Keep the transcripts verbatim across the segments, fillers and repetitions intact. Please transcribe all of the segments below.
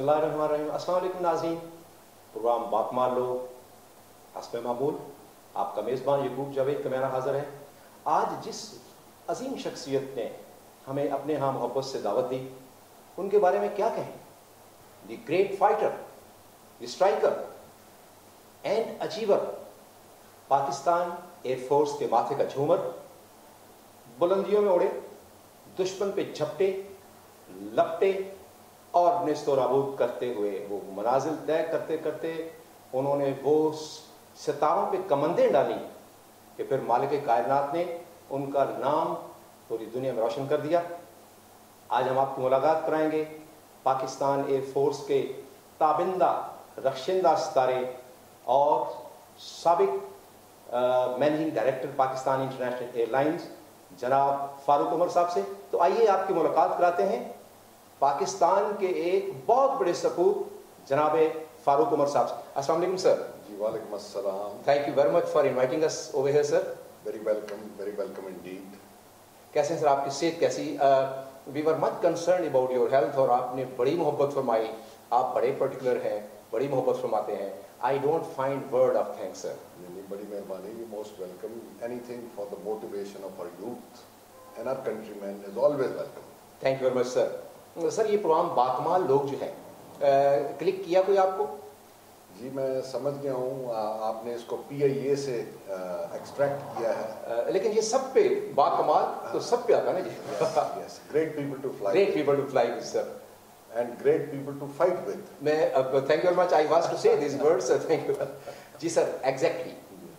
बिस्मिल्लाहिर्रहमानिर्रहीम। अस्सलाम वालेकुम नाज़रीन, प्रोग्राम बाकमाल लोग हस्ब मामूल आपका मेज़बान यकूब जावेद का मेरा हाज़िर है। आज जिस अजीम शख्सियत ने हमें अपने यहाँ मोहब्बत से दावत दी, उनके बारे में क्या कहें। The great fighter, the striker and achiever, Pakistan air force के माथे का झूमर, बुलंदियों में उड़े, दुश्मन पे झपटे लपटे और नेस्तो नाबूद करते हुए वो मनाजिल तय करते करते उन्होंने वो सितारों पे कमंदें डाली कि फिर मालिक कायनात ने उनका नाम पूरी दुनिया में रोशन कर दिया। आज हम आपको मुलाकात कराएंगे पाकिस्तान एयरफोर्स के ताबिंदा रखशिंदा सितारे और साबिक managing director Pakistan international airlines जनाब फारूक उमर साहब से। तो आइए आपकी मुलाकात कराते हैं पाकिस्तान के एक बहुत बड़े सपूत जनाब फारूक उमर साहब से। अस्सलाम वालेकुम सर। जी वालेकुम अस्सलाम। Thank you very much for inviting us over here sir. Very welcome, very welcome indeed. कैसे हैं सर, आपकी सेहत कैसी? We were much concern about your health और आपने बड़ी मोहब्बत फरमाई, आप बड़े पर्टिकुलर हैं, बड़ी मोहब्बत फरमाते हैं। I don't find word of thanks sir. बड़ी मेहरबानी, most welcome. Anything for the motivation of our youth and our countryman is always welcome. Thank you very much sir. Sir ये प्रोग्राम बाकमाल लोग जो है क्लिक किया कोई आपको? जी मैं समझ गया हूँ, आपने इसको पी आई ए से एक्सट्रैक्ट किया है। आ, लेकिन ये सब पे बाकमाल तो सब पे आता है ना जी। Yes, great people to fly, great people to fly with sir and great people to fight with. मैं thank you very much, I was to say this words sir. Thank you जी सर। एग्जैक्टली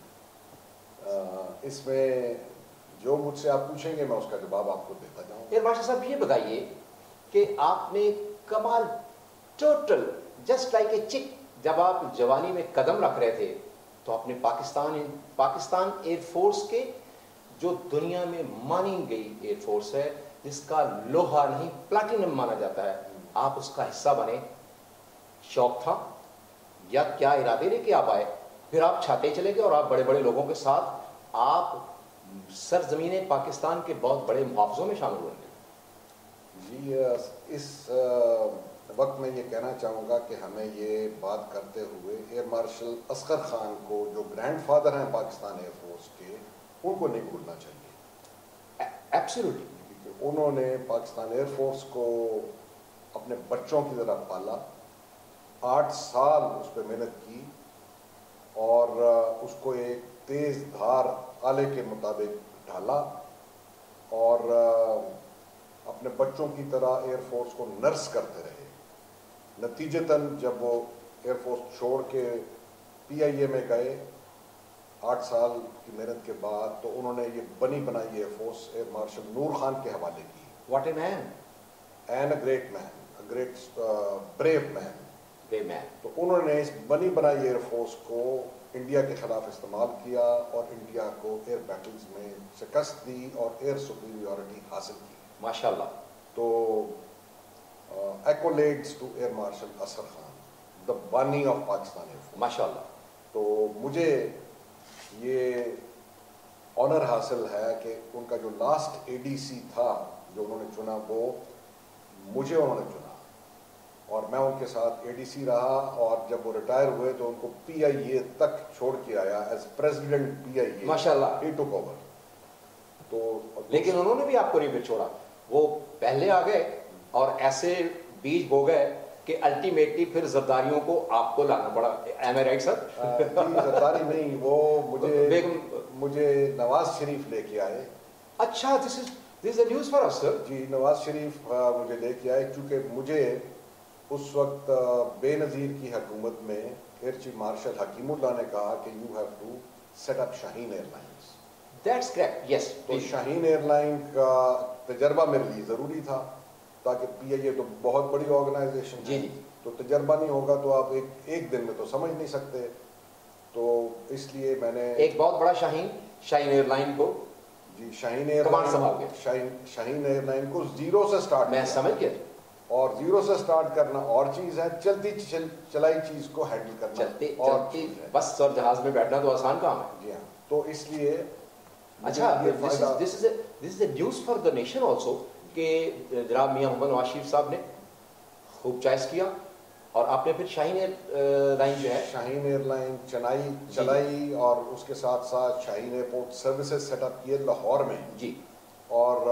इसमें जो मुझसे आप पूछेंगे मैं उसका जवाब आपको देता जाऊँगा। यार मास्टर साहब ये बताइए कि आपने कमाल टोटल जस्ट लाइक ए चिक, जब आप जवानी में कदम रख रहे थे तो आपने पाकिस्तान पाकिस्तान एयरफोर्स के जो दुनिया में मानी गई एयरफोर्स है, जिसका लोहा नहीं प्लैटिनम माना जाता है, आप उसका हिस्सा बने। शौक था या क्या इरादे लेके आप आए? फिर आप छाते चले गए और आप बड़े बड़े लोगों के साथ आप सरजमीन पाकिस्तान के बहुत बड़े मुहाफ़ज़ों में शामिल हुए। जी इस वक्त मैं ये कहना चाहूँगा कि हमें ये बात करते हुए एयर मार्शल असगर ख़ान को, जो ग्रैंडफादर हैं पाकिस्तान एयरफोर्स के, उनको नहीं भूलना चाहिए। एब्सोल्युटली। क्योंकि उन्होंने पाकिस्तान एयरफोर्स को अपने बच्चों की तरह पाला, आठ साल उस पर मेहनत की और उसको एक तेज़ धार आले के मुताबिक ढाला और अपने बच्चों की तरह एयरफोर्स को नर्स करते रहे। नतीजतन जब वो एयरफोर्स छोड़ के पी आई ए में गए आठ साल की मेहनत के बाद, तो उन्होंने ये बनी बनाई air force air marshal Noor Khan के हवाले की। What a man and a great man, a great brave man, brave man. तो उन्होंने इस बनी बनाई एयरफोर्स को इंडिया के खिलाफ इस्तेमाल किया और इंडिया को एयर बैटल्स में शिकस्त दी और एयर सुपीरियरिटी हासिल की। माशाल्लाह। तो accolades to air marshal Asghar Khan, the बानी ऑफ पाकिस्तान एयरफोर्स। माशाल्लाह। तो मुझे ये ऑनर हासिल है कि उनका जो लास्ट ए डी सी था जो उन्होंने चुना, वो मुझे उन्होंने चुना और मैं उनके साथ ए डी सी रहा और जब वो रिटायर हुए तो उनको पी आई ए तक छोड़ के आया as president P I A. माशाल्लाह। He took over. तो लेकिन उन्होंने भी आपको नहीं छोड़ा, वो पहले आ गए और ऐसे बीज बो गए कि अल्टीमेटली फिर जरदारियों को आपको लाना पड़ा। Am I right sir? Zardari नहीं, वो मुझे मुझे नवाज शरीफ लेके आए। अच्छा, this is this is news for us sir. जी नवाज शरीफ मुझे लेके आए क्योंकि मुझे उस वक्त बेनज़ीर की हुकूमत में एयर चीफ मार्शल हकीमुल्लाह ने कहा कि you have to set up Shaheen airlines. That's correct, yes. तो शाहीन एयरलाइन का तजर्बा मेरे लिए ज़रूरी था ताकि पी आई ए तो बहुत बड़ी ऑर्गेनाइजेशन जी, है, तो तजर्बा नहीं होगा तो आप एक एक दिन में तो समझ नहीं सकते। तो इसलिए मैंने एक बहुत बड़ा शाहीन शाहीन एयरलाइन को जी शाहीन कमांड संभाल एयरलाइन गया। शाहीन शाहीन एयरलाइन को जीरो से स्टार्ट मैं समझ गया। और जीरो से स्टार्ट करना और चीज है, चलती चल, चलाई चीज को हैंडल करना चलते और चलते बस और जहाज में बैठना तो आसान काम है। जी हाँ, तो इसलिए अच्छा, this is this is this is news for the nation also कि जनाब मियां मोहम्मद नवाज शरीफ साहब ने खूब चॉइस किया اور آپ نے پھر شاہین ایئر لائن جو ہے شاہین ایئر لائن چنائی چلائی اور اس کے ساتھ ساتھ Shaheen airport services set up کیے لاہور میں جی اور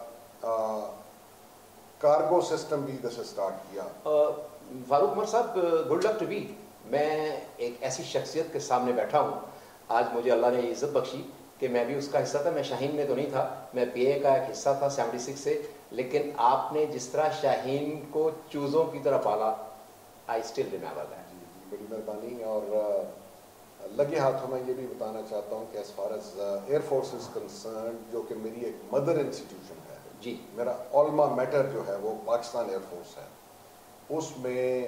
کارگو سسٹم بھی ادھر سے سٹارٹ کیا. فاروق عمر صاحب گڈ لک ٹو بی. میں ایک ایسی شخصیت کے سامنے بیٹھا ہوں آج مجھے اللہ نے عزت بخشی کہ میں بھی اس کا حصہ تھا. میں شاہین میں تو نہیں تھا, میں پی اے کا ایک حصہ تھا سیونٹی سکس سے, لیکن آپ نے جس طرح شاہین کو چوزوں کی طرح پالا, آئی اسٹل ریمبر دیٹ. جی جی بڑی مہربانی. اور لگے ہاتھوں میں یہ بھی بتانا چاہتا ہوں کہ as far as air force is concern, جو کہ میری ایک مدر انسٹیٹیوشن ہے, جی میرا علما میٹر جو ہے وہ پاکستان ایئر فورس ہے. اس میں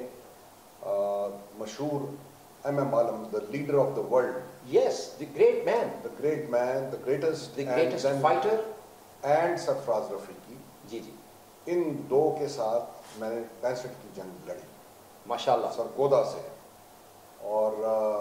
مشہور M M Alam, the leader of the world, yes the great man, the great man, the greatest the greatest fighter, and Sarfaraz Rafiqui, جی جی ان دو کے ساتھ میں نے پینسٹھ کی جنگ لڑی ماشاء اللہ, سرگودا سے. اور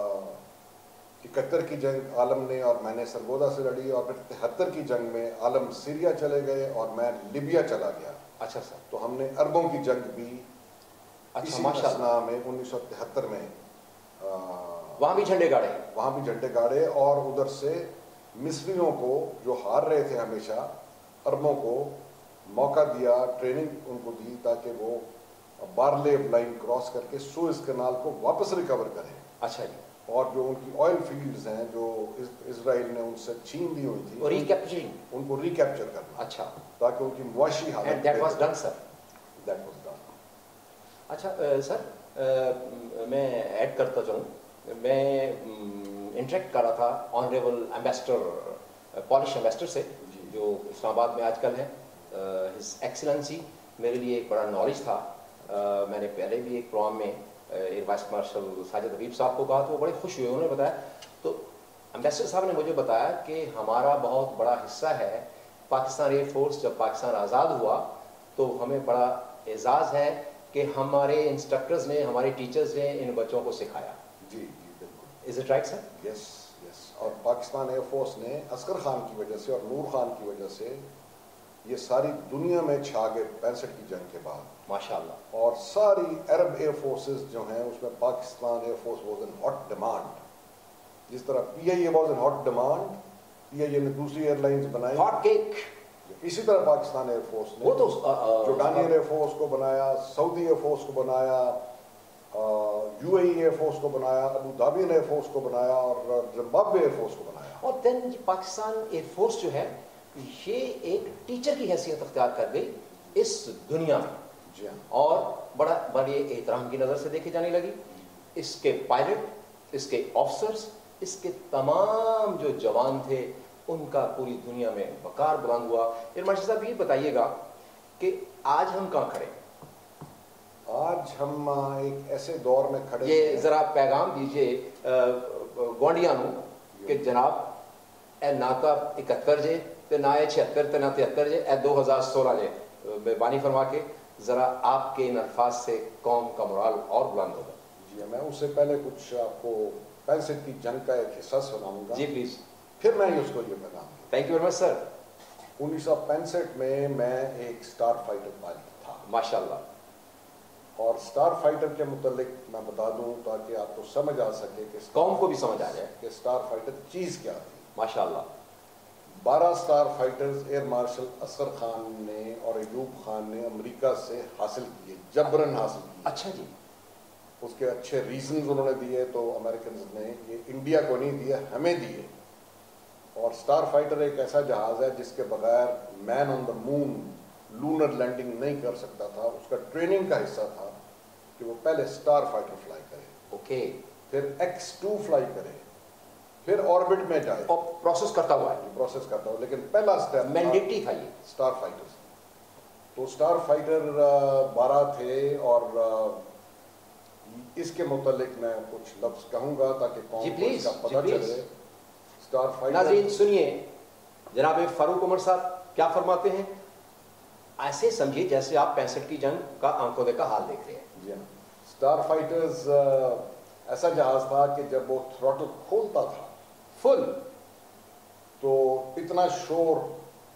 اکہتر کی جنگ عالم نے اور میں نے سرگودا سے لڑی, اور پھر تہتر کی جنگ میں عالم سیریا چلے گئے اور میں لیبیا چلا گیا. اچھا سر, تو ہم نے عربوں کی جنگ بھی اچھا اسی ماشاء اللہ, اسنا میں انیس سو تہتر میں وہاں بھی جھنڈے گاڑے, وہاں بھی جھنڈے گاڑے, اور ادھر سے مصریوں کو جو ہار رہے تھے ہمیشہ, عربوں کو موقع دیا, ٹریننگ ان کو دی تاکہ وہ بارلے لائن کراس کر کے سوئز کنال کو واپس ریکور کریں. اچھا جی, اور جو ان کی آئل فیلڈز ہیں جو اسرائیل نے ان سے چھین لی ہوئی تھی, اور ریکیپچرنگ, ان کو ریکیپچر کرنا, اچھا, تاکہ ان کی معاشی اینڈ حالت that was done sir. That was done. اچھا سر, میں ایڈ کرتا چاہوں, میں انٹریکٹ کر رہا تھا آنریبل ایمبیسڈر پالش ایمبیسڈر سے, جو اسلام آباد میں آج کل ہے. ہز ایکسلنسی میرے لیے ایک بڑا نالج تھا. میں نے پہلے بھی ایک پروگرام میں air vice marshal Sajid Habib صاحب کو کہا تو وہ بڑے خوش ہوئے, انہوں نے بتایا. تو ایمبیسڈر صاحب نے مجھے بتایا کہ ہمارا بہت بڑا حصہ ہے پاکستان ایئر فورس. جب پاکستان آزاد ہوا تو ہمیں بڑا اعزاز ہے کہ ہمارے انسٹرکٹرز نے, ہمارے ٹیچرز نے ان بچوں کو سکھایا. جی جی بالکل. Is it right sir? Yes yes. اور پاکستان ایئر فورس نے اصغر خان کی وجہ سے اور نور خان کی وجہ سے یہ ساری دنیا میں چھا گئے پینسٹھ کی جنگ کے بعد ماشاء اللہ. اور ساری عرب ایئر فورسز جو ہیں اس میں Pakistan air force was in hot demand. جس طرح P I A was in hot demand, P I A نے دوسری ایئر لائنز بنائی, ہاٹ کیک, اسی طرح پاکستان ایئر فورس نے وہ تو جورڈانین ایئر فورس کو بنایا, سعودی ایئر فورس کو بنایا, U A E air force کو بنایا, ابو دھابی ایئر فورس کو بنایا, اور زمبابوے ایئر فورس کو بنایا. اور دین پاکستان ایئر فورس جو ہے یہ ایک ٹیچر کی حیثیت اختیار کر گئی اس دنیا میں, جی ہاں, اور بڑا بڑے احترام کی نظر سے دیکھی جانے لگی. اس کے پائلٹ, اس کے آفسرز, اس کے تمام جو جوان تھے, ان کا پوری دنیا میں وقار بلند ہوا. پھر مارشل صاحب یہ بتائیے گا کہ آج ہم کہاں کھڑے ہیں؟ آج ہم ایک ایسے دور میں کھڑے یہ ہیں. ذرا پیغام دیجئے گوانڈیاں نو کہ جناب اے ناکا اکہتر جے تے نہ چھہتر تے نہ تہتر جے, اے دو ہزار سولہ جے, مہربانی فرما کے ذرا آپ کے ان الفاظ سے قوم کا مرال اور بلند ہوگا. جی میں اس سے پہلے کچھ آپ کو پینسٹھ کی جنگ کا ایک حصہ سناؤں گا. جی پلیز. پھر میں اس کو یہ پیغام دوں. Thank you very much sir. انیس سو پینسٹھ میں میں ایک اسٹار فائٹر پائلٹ تھا. ماشاء اللہ. اور اسٹار فائٹر کے متعلق میں بتا دوں تاکہ آپ کو سمجھ آ سکے کہ قوم کو بھی سمجھ آ جائے کہ اسٹار فائٹر چیز کیا تھی. ماشاء اللہ. بارہ star fighters air marshal Asghar Khan نے اور ایوب خان نے امریکہ سے حاصل کیے, جبرن حاصل کیے. اچھا جی. اس کے اچھے ریزنز انہوں نے دیے, تو امریکنز نے یہ انڈیا کو نہیں دیے, ہمیں دیے. اور اسٹار فائٹر ایک ایسا جہاز ہے جس کے بغیر مین آن دا مون لونر لینڈنگ نہیں کر سکتا تھا. اس کا ٹریننگ کا حصہ تھا کہ وہ پہلے اسٹار فائٹر فلائی کرے, اوکے, پھر ایکس ٹو فلائی کرے, پھر آربٹ میں جائے, اور پروسیس کرتا ہوا ہے, پروسیس کرتا ہو. لیکن پہلا اسٹیپ مینڈیٹری تھا یہ اسٹار فائٹر. تو اسٹار فائٹر بارہ تھے, اور اس کے متعلق میں کچھ لفظ کہوں گا تاکہ قوم کو اس کا پتہ چلے. اسٹار فائٹر, ناظرین سنیے جناب فاروق عمر صاحب کیا فرماتے ہیں. ایسے سمجھیے جیسے آپ پینسٹھ کی جنگ کا آنکھوں دیکھا حال دیکھ رہے ہیں. جی ہاں. اسٹار فائٹرز ایسا جہاز تھا کہ جب وہ تھروٹل کھولتا تھا فل, تو اتنا شور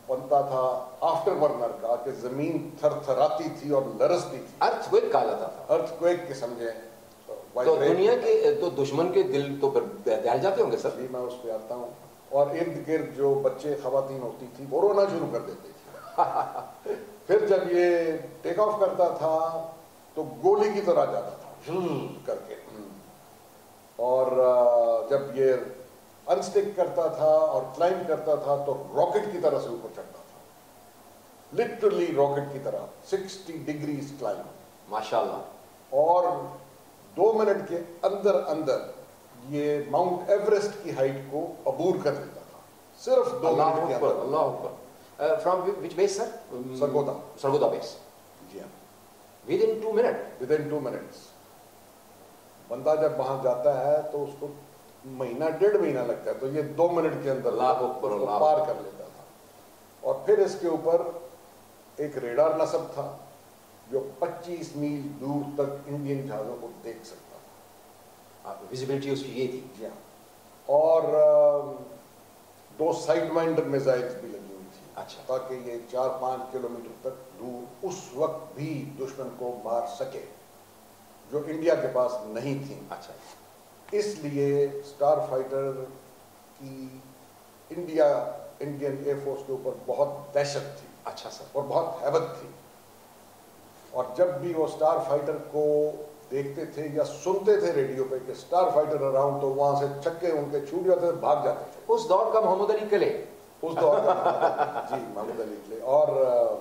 बनता था आफ्टर बर्नर का कि जमीन थरथराती थी और लरसती थी, अर्थक्वेक कहा जाता था। अर्थक्वेक के समझे। तो दुनिया के तो दुश्मन के दिल तो दहल जाते होंगे सर। जी मैं उस पर आता हूँ। और इर्द गिर्द जो बच्चे खवातीन होती थी वो रोना शुरू कर देते थे। फिर जब ये टेक ऑफ करता था तो गोली की तरह जाता था करके, और जब ये अनस्टिक करता था और क्लाइंब करता था तो रॉकेट की तरह से ऊपर चढ़ता था, लिटरली रॉकेट की तरह, सिक्सटी डिग्रीज क्लाइंब माशाल्लाह। और दो मिनट के अंदर अंदर ये माउंट एवरेस्ट की हाइट को अबूर कर देता था, सिर्फ दो मिनट के अंदर। अल्लाह अकबर। From which base sir? Sargodha. Sargodha base. जी हाँ। Within two minute within two minutes बंदा जब वहां जाता है तो उसको महीना डेढ़ महीना लगता है, तो ये दो मिनट के अंदर उसको पार कर लेता था। और फिर इसके ऊपर एक रेडार नस्ब था जो पच्चीस मील दूर तक इंडियन जहाजों को देख सकता था। विजिबिलिटी उसकी ये थी। जी हाँ। और दो साइड वाइंडर मिसाइल्स भी लगी हुई थी। अच्छा। ताकि ये चार पाँच किलोमीटर तक दूर उस वक्त भी दुश्मन को मार सके, जो इंडिया के पास नहीं थी। अच्छा। इसलिए स्टार फाइटर की इंडिया इंडियन एयरफोर्स के ऊपर बहुत दहशत थी। अच्छा सर। और बहुत हैबत थी। और जब भी वो स्टार फाइटर को देखते थे या सुनते थे रेडियो पे कि स्टार फाइटर अराउंड, तो वहां से छक्के उनके छूट जाते थे, भाग जाते थे। उस दौर का मोहम्मद अली किले। उस दौर का जी मोहम्मद अली किले और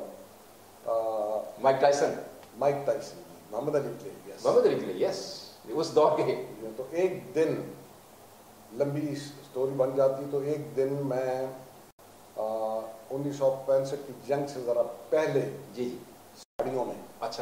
Mike Tyson. Mike Tyson Muhammad Ali Clay. Yes Mohammad Ali Clay. Yes, उस दौर के। तो एक दिन, लंबी स्टोरी बन जाती, तो एक दिन मैं उन्नीस सौ पैंसठ की जंग से जरा पहले जी जी साड़ियों में। अच्छा।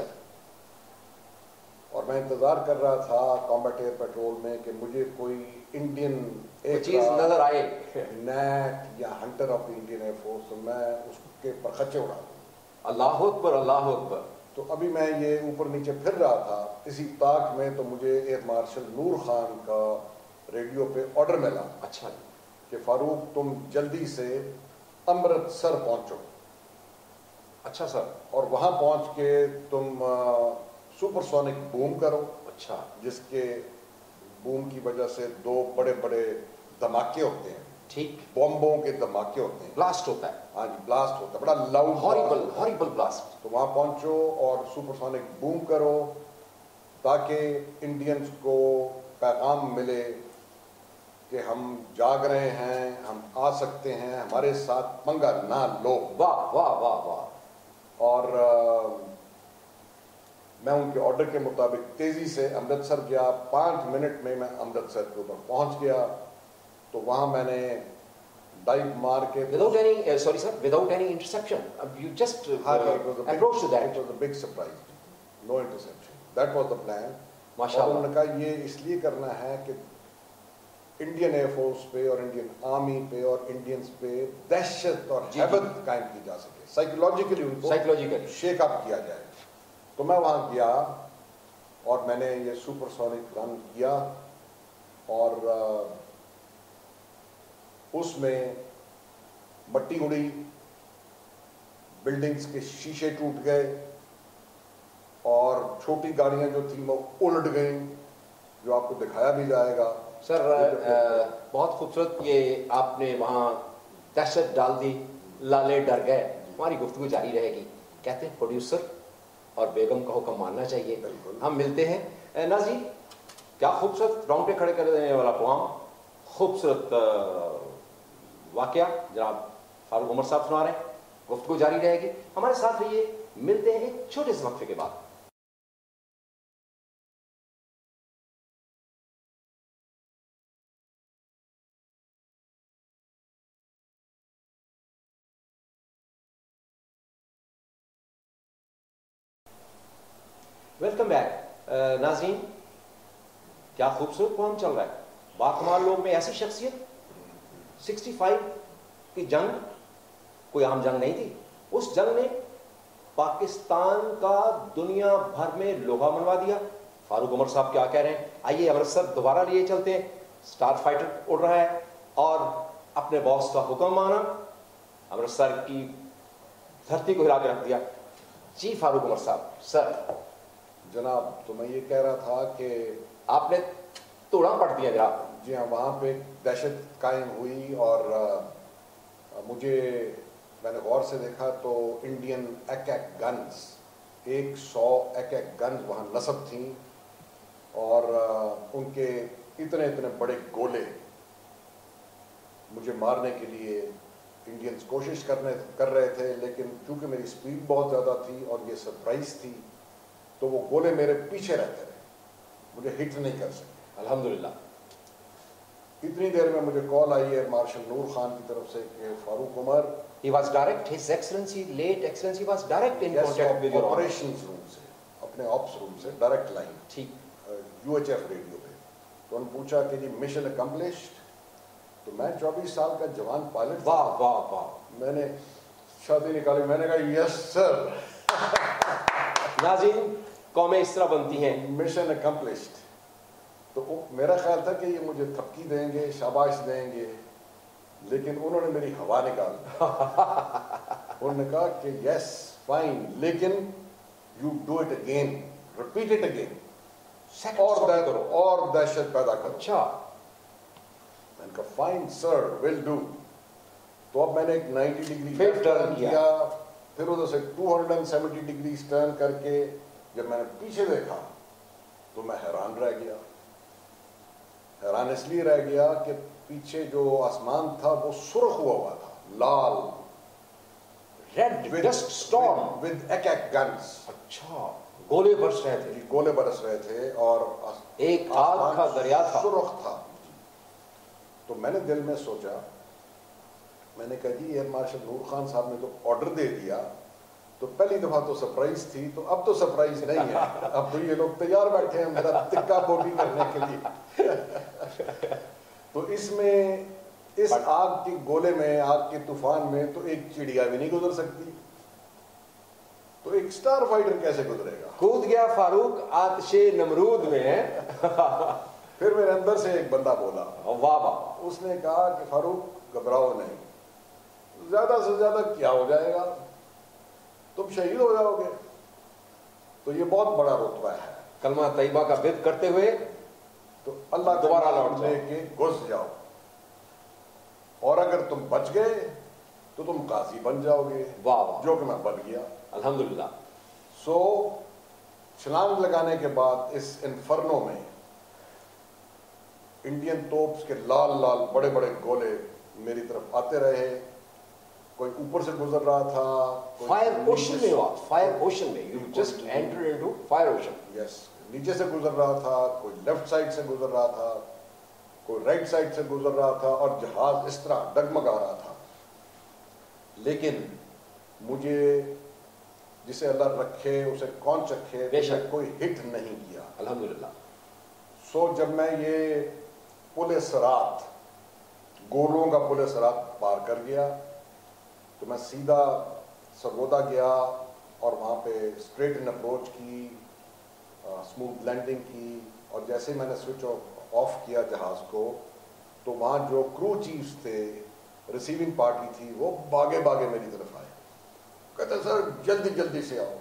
और मैं इंतजार कर रहा था कॉम्बैट एयर पेट्रोल में कि मुझे कोई इंडियन एक चीज नजर आए, नेट या हंटर ऑफ इंडियन एयरफोर्स, तो मैं उसके परखच्चे उड़ा दूं। अल्लाह अकबर, अल्लाह अकबर। तो अभी मैं ये ऊपर नीचे फिर रहा था, इसी ताक में तो मुझे एयर मार्शल नूर खान का रेडियो पे ऑर्डर मिला। अच्छा। कि फारूक तुम जल्दी से अमृतसर पहुंचो। अच्छा सर। और वहां पहुंच के तुम सुपरसोनिक बूम करो। अच्छा। जिसके बूम की वजह से दो बड़े बड़े धमाके होते हैं। ठीक। बॉम्बों के धमाके होते हैं, ब्लास्ट होता है। हाँ जी, ब्लास्ट होता है, बड़ा लाउड, हॉरिबल हॉरिबल ब्लास्ट। तो वहां पहुंचो और सुपरसोनिक बूम करो ताकि इंडियंस को पैगाम मिले कि हम जाग रहे हैं, हम आ सकते हैं, हमारे साथ पंगा ना लो। वाह वाह वाह वाह। और आ, मैं उनके ऑर्डर के मुताबिक तेजी से अमृतसर गया। पाँच मिनट में मैं अमृतसर के ऊपर पहुंच गया। तो वहां मैंने डाइव मार के, without any, sorry sir, without any interception, you just approach to that. It was a big surprise, no interception, that was the plan. माशाल्लाह। उन्होंने कहा ये इसलिए करना है कि इंडियन एयरफोर्स पे और इंडियन आर्मी पे और इंडियंस पे दहशत और हैबत कायम की जा सके, साइकोलॉजिकली उनको साइकोलॉजिकली शेक अप किया जाए। तो मैं वहां गया और मैंने ये सुपरसोनिक रन किया और उसमें मट्टी उड़ी, बिल्डिंग्स के शीशे टूट गए और छोटी गाड़ियां जो थी वो उलट गई, जो आपको दिखाया भी जाएगा। सर आ, बहुत खूबसूरत ये आपने वहाँ दहशत डाल दी, लाले डर गए। हमारी गुफ्तगू जारी रहेगी। कहते हैं प्रोड्यूसर और बेगम का हुक्म मानना चाहिए। हम मिलते हैं। नाजी, क्या खूबसूरत रोंगटे खड़े कर देने वाला पोम, खूबसूरत वाकया जनाब फारूक उमर साहब सुना रहे हैं। गुफ्तगू जारी रहेगी, हमारे साथ रहिए। मिलते हैं एक छोटे से वक्फे के बाद। Welcome back. नाज़रीन, क्या खूबसूरत पोम चल रहा है। बाकमाल लोग में ऐसी शख्सियत, पैंसठ की जंग कोई आम जंग नहीं थी। उस जंग ने पाकिस्तान का दुनिया भर में लोहा मनवा दिया। फारूक उमर साहब क्या कह रहे हैं, आइए अमृतसर दोबारा लिए चलते हैं। स्टार फाइटर उड़ रहा है और अपने बॉस का हुक्म माना امرتسر کی دھرتی کو ہلا کے رکھ دیا. جی فاروق عمر صاحب. سر جناب تو میں یہ کہہ رہا تھا کہ آپ نے توڑا پڑ دیا جناب. جی ہاں وہاں پہ دہشت قائم ہوئی اور مجھے میں نے غور سے دیکھا تو انڈین ایک ایک گنز ایک سو ایک ایک گنز وہاں نصب تھیں اور ان کے اتنے اتنے بڑے گولے مجھے مارنے کے لیے انڈینز کوشش کرنے کر رہے تھے، لیکن چونکہ میری سپیڈ بہت زیادہ تھی اور یہ سرپرائز تھی تو وہ گولے میرے پیچھے رہتے رہے، مجھے ہٹ نہیں کر سکے. الحمدللہ. اتنی دیر میں مجھے کال آئی ہے مارشل نور خان کی طرف سے کہ Farooq Umar He was direct, His Excellency, late Excellency was direct in contact with your operations room سے، اپنے آپس روم سے ڈائریکٹ لائن ٹھیک یو ایچ ایف ریڈیو پہ. تو انہوں نے پوچھا کہ جی مشن اکمپلشڈ. تو میں چوبیس سال کا جوان پائلٹ تھا. واہ واہ واہ. میں نے شادی نکالی، میں نے کہا یس سر. ناظرین قومیں اس طرح بنتی ہیں. Mission accomplished. تو میرا خیال تھا کہ یہ مجھے تھپکی دیں گے، شاباش دیں گے، لیکن انہوں نے میری ہوا نکال دی. انہوں نے کہا کہ یس فائن لیکن you do it again, repeat it again, اور اور دہشت پیدا کرو. اچھا. میں نے کہا فائن سر ول ڈو. تو اب میں نے ایک نائنٹی ڈگری پھر ٹرن کیا، پھر ادھر سے two hundred and seventy degree turn کر کے جب میں نے پیچھے دیکھا تو میں حیران رہ گیا. حیران اس لیے رہ گیا کہ پیچھے جو آسمان تھا وہ سرخ ہوا ہوا تھا، لال، ریڈ ڈسٹ سٹارم ود ایک ایک گنز. اچھا. گولے برس رہے تھے. گولے برس رہے تھے اور ایک آگ کا دریا تھا، سرخ تھا. تو میں نے دل میں سوچا، میں نے کہا جی ایئر مارشل نور خان صاحب نے تو آرڈر دے دیا، تو پہلی دفعہ تو سرپرائز تھی، تو اب تو سرپرائز نہیں ہے، اب تو یہ لوگ تیار بیٹھے ہیں میرا تکا بوٹی کرنے کے لیے. تو اس میں اس آگ کے گولے میں، آگ کے طوفان میں تو ایک چڑیا بھی نہیں گزر سکتی، تو ایک سٹار فائٹر کیسے گزرے گا. کود گیا فاروق آتش نمرود میں. پھر میرے اندر سے ایک بندہ بولا، واہ واہ. اس نے کہا کہ فاروق گھبراؤ نہیں، زیادہ سے زیادہ کیا ہو جائے گا، تم شہید ہو جاؤ گے. تو یہ بہت بڑا رتبہ ہے. کلمہ طیبہ کا بدء کرتے ہوئے تو اللہ دوبارہ لوٹ لے کے گھس جاؤ، اور اگر تم بچ گئے تو تم قاضی بن جاؤ گے. واہ واہ. جو کہ میں بن گیا الحمدللہ. سو چھلانگ لگانے کے بعد اس انفرنو میں انڈین توپس کے لال لال بڑے بڑے گولے میری طرف آتے رہے. کوئی اوپر سے گزر رہا تھا، فائر اوشن میں ہوا، فائر اوشن میں you just enter into fire ocean. Yes. نیچے سے گزر رہا تھا، کوئی لیفٹ سائڈ سے گزر رہا تھا، کوئی رائٹ سائڈ سے گزر رہا تھا، اور جہاز اس طرح ڈگمگا رہا تھا. لیکن مجھے جسے اللہ رکھے اسے کون چکھے، بے شک کوئی ہٹ نہیں کیا الحمدللہ. سو جب میں یہ پل صراط، گولوں کا پل صراط پار کر گیا تو میں سیدھا سرگودا گیا اور وہاں پہ اسٹریٹ ان اپروچ کی، اسموتھ لینڈنگ کی، اور جیسے میں نے سوئچ آف کیا جہاز کو تو وہاں جو کرو چیفز تھے، ریسیونگ پارٹی تھی، وہ بھاگے بھاگے میری طرف آئے، کہتے ہیں سر جلدی جلدی سے آؤ.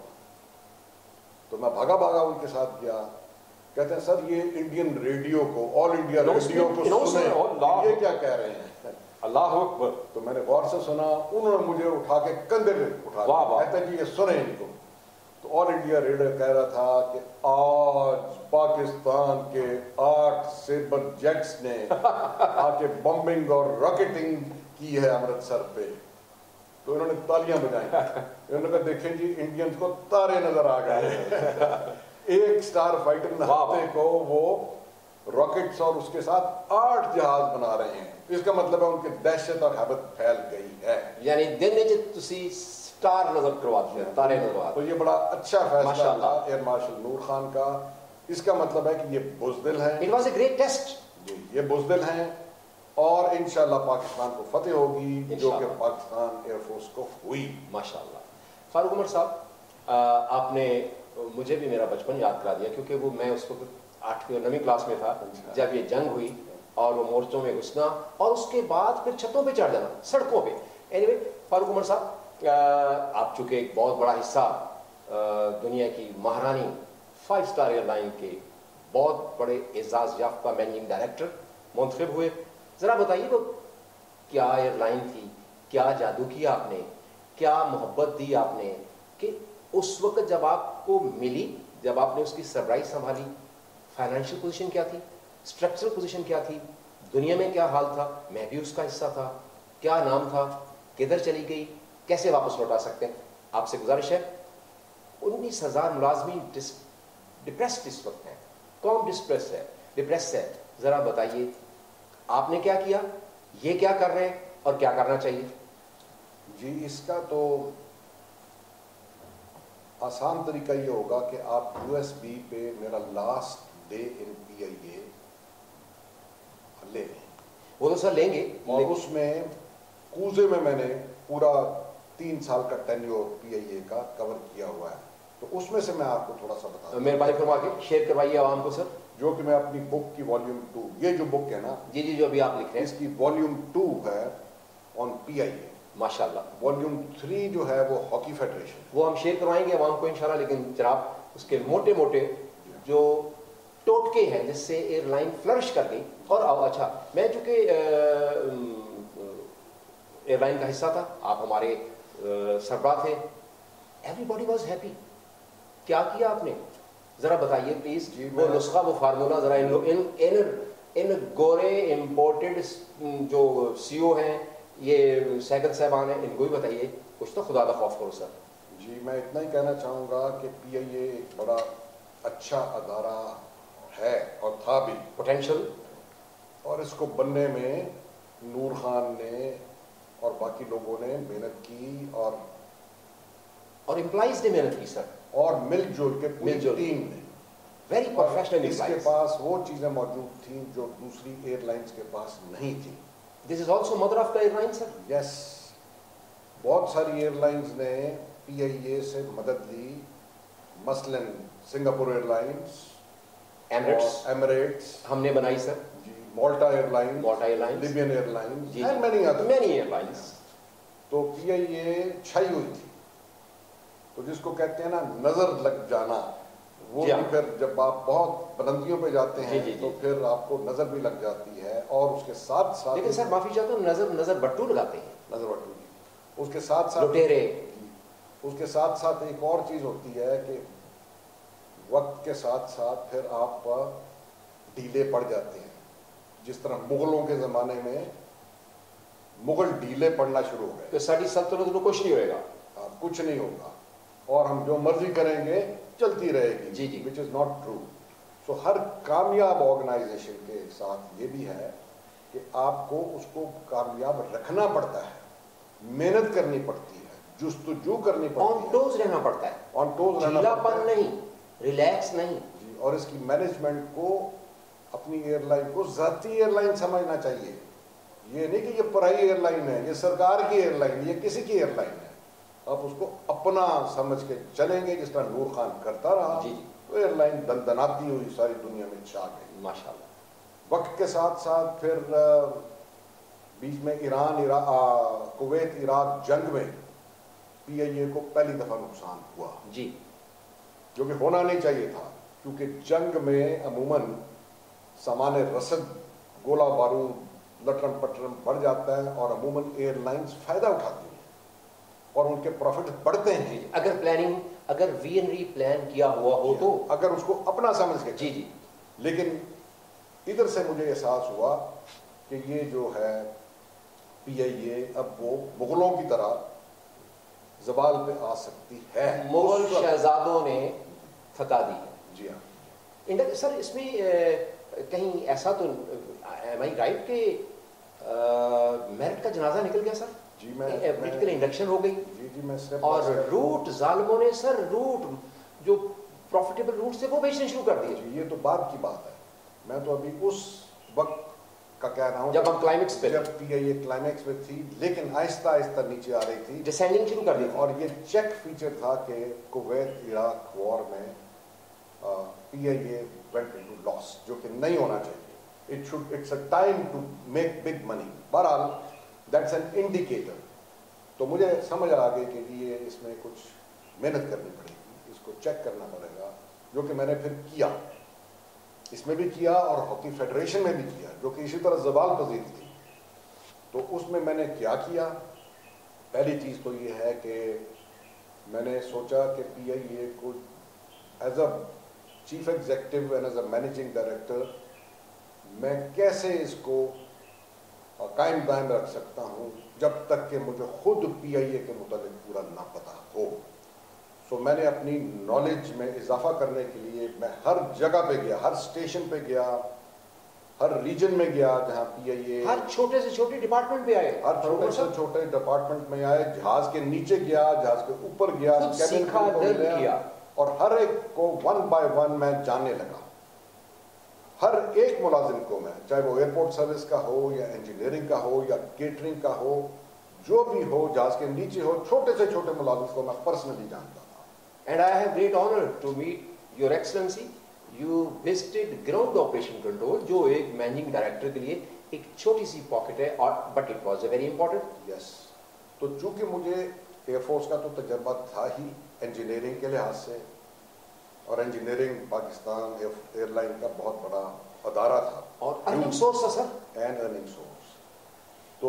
تو میں بھاگا بھاگا ان کے ساتھ گیا. کہتے ہیں سر یہ انڈین ریڈیو کو، آل انڈیا ریڈیو کو سنیں، یہ کیا کہہ رہے ہیں. اللہ اکبر. تو میں نے غور سے سنا، انہوں نے مجھے اٹھا کے کندھے پہ اٹھا دیا، کہتے ہیں جی یہ سنیں ان کو. تو آل انڈیا ریڈیو کہہ رہا تھا کہ آج پاکستان کے آٹھ سیبر جیٹس نے آ کے بمبنگ اور راکٹنگ کی ہے امرتسر پہ. تو انہوں نے تالیاں بجائیں، انہوں نے کہا دیکھیں جی انڈینز کو تارے نظر آ گئے. ایک سٹار فائٹر نہاتے کو وہ راکٹس اور اس کے ساتھ آٹھ جہاز بنا رہے ہیں. اس کا مطلب ہے ان کی دہشت اور حیبت پھیل گئی ہے. یعنی دن میں تسی سٹار نظر کرواتے ہیں، تارے نظر کرواتے ہیں. تو یہ بڑا اچھا فیصلہ تھا ایئر مارشل نور خان کا. اس کا مطلب ہے کہ یہ بزدل ہیں. It was a great test. جی یہ بزدل ہیں اور انشاءاللہ پاکستان کو فتح ہوگی، جو کہ پاکستان ایئر فورس کو ہوئی. ماشاءاللہ. فاروق عمر صاحب آپ نے مجھے بھی میرا بچپن یاد کرا دیا، کیونکہ وہ میں اس وقت آٹھویں اور نویں کلاس میں تھا جب یہ جنگ ہوئی اور وہ مورچوں میں گھسنا اور اس کے بعد پھر چھتوں پہ چڑھ جانا، سڑکوں پہ. اینی وے फारूक उमर साहब, आप चूँकि एक बहुत बड़ा हिस्सा दुनिया की महारानी फाइव स्टार एयरलाइन के बहुत बड़े एजाज याफ्ता मैनेजिंग डायरेक्टर मुंतखब हुए, ज़रा बताइए वो क्या एयरलाइन थी, क्या जादू किया आपने, क्या मोहब्बत दी आपने कि उस वक्त जब आपको मिली, जब आपने उसकी सरबराही संभाली, फाइनेंशियल पोजीशन क्या थी, स्ट्रक्चरल पोजीशन क्या थी, दुनिया में क्या हाल था, मैं भी उसका हिस्सा था, क्या नाम था, किधर चली गई, कैसे वापस लौटा सकते हैं? आपसे गुजारिश है, उन्नीस हजार मुलाजमीन डिप्रेस्ड इस वक्त हैं, कौम डिस्प्रेस है, डिप्रेस है, ज़रा बताइए आपने क्या किया, ये क्या कर रहे हैं और क्या करना चाहिए? जी, इसका तो आसान तरीका ये होगा कि आप यूएसबी पे मेरा लास्ट डे इन पीआईए ले लें। वो तो सर लेंगे, और लेंगे। उसमें कूजे में मैंने पूरा तीन साल का टेन्योर पीआईए का कवर किया हुआ है, तो उसमें से मैं आपको थोड़ा सा बता दूं। मेहरबानी फरमा के शेयर करवाइए आवाम को सर। जो कि मैं अपनी बुक की वॉल्यूम टू, ये जो बुक है ना, जी जी जो अभी आप लिख रहे हैं, इसकी वॉल्यूम टू है ऑन पीआईए। माशाल्लाह। वॉल्यूम थ्री जो है वो हॉकी फेडरेशन, वो हम शेयर करवाएंगे आवाम को इंशाल्लाह, लेकिन जनाब उसके मोटे मोटे जो टोटके हैं जिससे एयरलाइन फ्लरिश कर गई। और अच्छा, मैं चूंकि एयरलाइन का हिस्सा था, आप हमारे सरबराह थे, एवरीबॉडी वाज हैप्पी। क्या किया आपने, जरा बताइए प्लीज। वो नुस्खा, वो फार्मूला जरा इन इन इन इन गोरे इम्पोर्टेड जो सीओ हैं, ये सैकल साहबान हैं, इनको ही बताइए कुछ तो, खुदा दा खौफ करो सर। जी मैं इतना ही कहना चाहूँगा कि पीआईए एक बड़ा अच्छा अदारा है और था भी, पोटेंशियल, और इसको बनने में नूर खान ने और बाकी लोगों ने मेहनत की, और और एम्प्लॉइज ने मेहनत की सर, और मिलजुल के पूरी मिलजुल टीम ने। Very professional. इसके पास वो चीज़ें मौजूद थी जो दूसरी एयरलाइंस के पास नहीं थी। This is also mother of the airline sir. Yes, बहुत सारी एयरलाइंस ने पीआईए से मदद ली, मसलन सिंगापुर एयरलाइंस, एमिरेट्स एमिरेट्स हमने बनाई सर, जी, Malta airlines, Malta airlines, Libyan airlines, जी, and many other, many airlines. तो पीआईए छाई हुई थी। तो जिसको कहते हैं ना नजर लग जाना, वो भी फिर जब आप बहुत बुलंदियों पे जाते हैं जी, जी, तो फिर आपको नजर भी लग जाती है। और उसके साथ साथ, लेकिन सर माफी चाहता हूँ, नजर नजर बट्टू लगाते हैं, नजर बट्टू जी, उसके साथ साथ लुटेरे, उसके साथ साथ एक और चीज होती है कि वक्त के साथ साथ फिर आप ढीले पड़ जाते हैं। जिस तरह मुगलों के जमाने में मुगल ढीले पड़ना शुरू हो गए, तो साड़ी सल्तनत को कुछ नहीं होएगा, कुछ नहीं होगा, और हम जो मर्जी करेंगे चलती रहेगी, जी जी, which is not true. So हर कामयाब ऑर्गेनाइजेशन के साथ ये भी है कि आपको उसको कामयाब रखना पड़ता है, मेहनत करनी पड़ती है, जुस्तजू करनी पड़ती है, ऑन टोज रहना पड़ता है, ऑन टोज रहना पड़ता है, नहीं, रिलैक्स नहीं जी। और इसकी मैनेजमेंट को अपनी एयरलाइन को जाती एयरलाइन समझना चाहिए। ये नहीं कि ये पराई एयरलाइन है, ये सरकार की एयरलाइन, ये किसी की एयरलाइन है। आप उसको अपना समझ के चलेंगे, जिस तरह नूर खान करता रहा, जी, तो एयरलाइन दनदनाती हुई सारी दुनिया में छा गई माशाल्लाह। वक्त के साथ साथ फिर बीच में ईरान इरा कुवैत इराक जंग में पीआईए को पहली दफा नुकसान हुआ जी, जो कि होना नहीं चाहिए था, क्योंकि जंग में अमूमन सामान रसद, गोला बारूद, लटरम पटरम बढ़ जाता है, और अमूमन एयरलाइंस फायदा उठाती हैं और उनके प्रॉफिट बढ़ते हैं। अगर प्लानिंग, अगर वी एन री प्लान किया हुआ हो तो, अगर उसको अपना समझ के। जी जी। लेकिन इधर से मुझे एहसास हुआ कि ये जो है पीआईए अब वो मुगलों की तरह जवाल पे आ सकती है। मुगल शहजादों ने थका दी है। जी हाँ। इंडिया सर, इसमें ए, कहीं ऐसा तो एम आई राइट के मेरिट का जनाजा निकल गया सर? जी मैं पॉलिटिकल इंडक्शन हो गई। जी जी मैं स्टेप और रूट जालिमों ने सर, रूट जो प्रॉफिटेबल रूट थे वो बेचने शुरू कर दिए। जी, ये तो बात की बात है। मैं तो अभी उस वक्त का कह रहा हूँ जब हम क्लाइमेक्स पे, जब पीआईए क्लाइमेक्स में थी, लेकिन आहिस्ता आहिस्ता नीचे आ रही थी, डिसेंडिंग शुरू कर दी। और ये चेक फीचर था कि कुवैत इराक वॉर में पीआईए वेंट इनटू लॉस, जो कि नहीं होना चाहिए। It should it's a time to make big money. बहरहाल दैट्स एन इंडिकेटर تو مجھے سمجھ آ گئی کہ یہ اس میں کچھ محنت کرنی پڑے گی، اس کو چیک کرنا پڑے گا، جو کہ میں نے پھر کیا، اس میں بھی کیا اور ہاکی فیڈریشن میں بھی کیا، جو کہ اسی طرح زوال پذیر تھی۔ تو اس میں میں نے کیا کیا، پہلی چیز تو یہ ہے کہ میں نے سوچا کہ پی آئی اے کو as a chief executive and as a managing director میں کیسے اس کو قائم دائم رکھ سکتا ہوں جب تک کہ مجھے خود پی آئی اے کے متعلق پورا نہ پتہ ہو۔ سو میں نے اپنی نالج میں اضافہ کرنے کے لیے میں ہر جگہ پہ گیا، ہر اسٹیشن پہ گیا، ہر ریجن میں گیا جہاں پی آئی اے، ہر چھوٹے سے چھوٹے ڈپارٹمنٹ پہ آئے، ہر چھوٹے سے چھوٹے ڈپارٹمنٹ میں آئے، جہاز کے نیچے گیا، جہاز کے اوپر گیا، خود کیبن سیکھا، کو لرن ملیا، کیا، اور ہر ایک کو ون بائی ون میں جاننے لگا۔ ہر ایک ملازم کو میں، چاہے وہ ایئرپورٹ سروس کا ہو یا انجینئرنگ کا ہو یا کیٹرنگ کا ہو، جو بھی ہو، جہاز کے نیچے ہو، چھوٹے سے چھوٹے ملازم کو میں پرسنلی جانتا تھا۔ And I have great honour to meet your excellency, you visited ground operation control, جو ایک مینیجنگ ڈائریکٹر کے لیے ایک چھوٹی سی پاکٹ ہے، اور but it was a very important. Yes, تو چونکہ مجھے ایئر فورس کا تو تجربہ تھا ہی انجینئرنگ کے لحاظ سے، اور انجینئرنگ پاکستان ایئر لائن کا بہت بڑا ادارہ تھا اور ارننگ سورس تھا سر، اینڈ ارننگ سورس، تو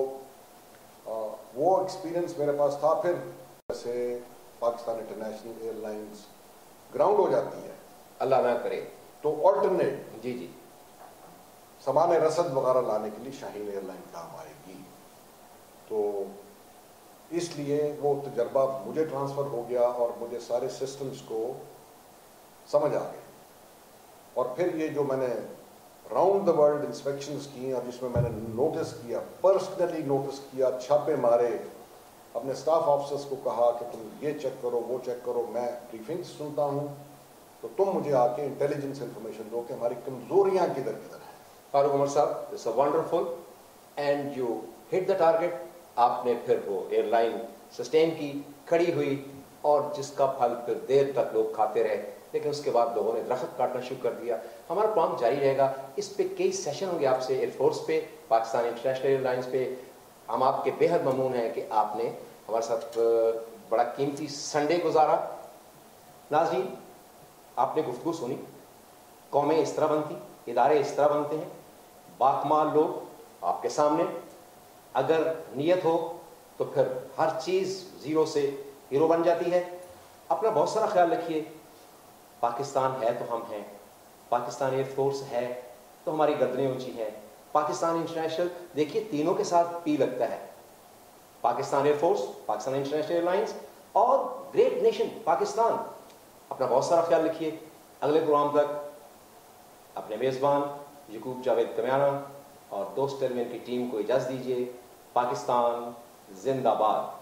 وہ ایکسپیرئنس میرے پاس تھا۔ پھر جیسے Pakistan international air lines ground ہو جاتی ہے، اللہ نہ کرے، تو آلٹرنیٹ جی جی سامان رسد وغیرہ لانے کے لیے شاہین ایئر لائن کام آئے گی، تو اس لیے وہ تجربہ مجھے ٹرانسفر ہو گیا اور مجھے سارے سسٹمز کو سمجھ آ گئے۔ اور پھر یہ جو میں نے راؤنڈ دا ورلڈ انسپیکشنز کی اور جس میں میں نے نوٹس کیا، پرسنلی نوٹس کیا، چھاپے مارے، اپنے اسٹاف آفیسرز کو کہا کہ تم یہ چیک کرو، وہ چیک کرو، میں بریفنگس سنتا ہوں، تو تم مجھے آ کے انٹیلیجنس انفارمیشن دو کہ ہماری کمزوریاں کدھر کدھر ہیں۔ فاروق عمر صاحب، it's a wonderful and you hit the target. آپ نے پھر وہ ایئر لائن سسٹین کی، کھڑی ہوئی، اور جس کا پھل پھر دیر تک لوگ کھاتے رہے، لیکن اس کے بعد لوگوں نے درخت کاٹنا شروع کر دیا۔ ہمارا پروگرام جاری رہے گا، اس پہ کئی سیشن ہوں گے آپ سے، ایئر فورس پہ، پاکستان انٹرنیشنل ایئر لائنس پہ۔ ہم آپ کے بے حد ممنون ہیں کہ آپ نے ہمارے ساتھ بڑا قیمتی سنڈے گزارا۔ ناظرین، آپ نے گفتگو سنی، قومیں اس طرح بنتی، ادارے اس طرح بنتے ہیں، باکمال لوگ آپ کے سامنے، اگر نیت ہو تو پھر ہر چیز زیرو سے ہیرو بن جاتی ہے۔ اپنا بہت سارا خیال رکھیے۔ پاکستان ہے تو ہم ہیں، پاکستان ایئر فورس ہے تو ہماری گردنیں اونچی ہیں، پاکستان انٹرنیشنل، دیکھیے تینوں کے ساتھ پی لگتا ہے، Pakistan air force, Pakistan international air lines اور گریٹ نیشن پاکستان۔ اپنا بہت سارا خیال رکھیے۔ اگلے پروگرام تک اپنے میزبان یعقوب جاوید کمیانہ اور دوست ٹیلی ویژن کی ٹیم کو اجازت دیجیے۔ پاکستان زندہ باد۔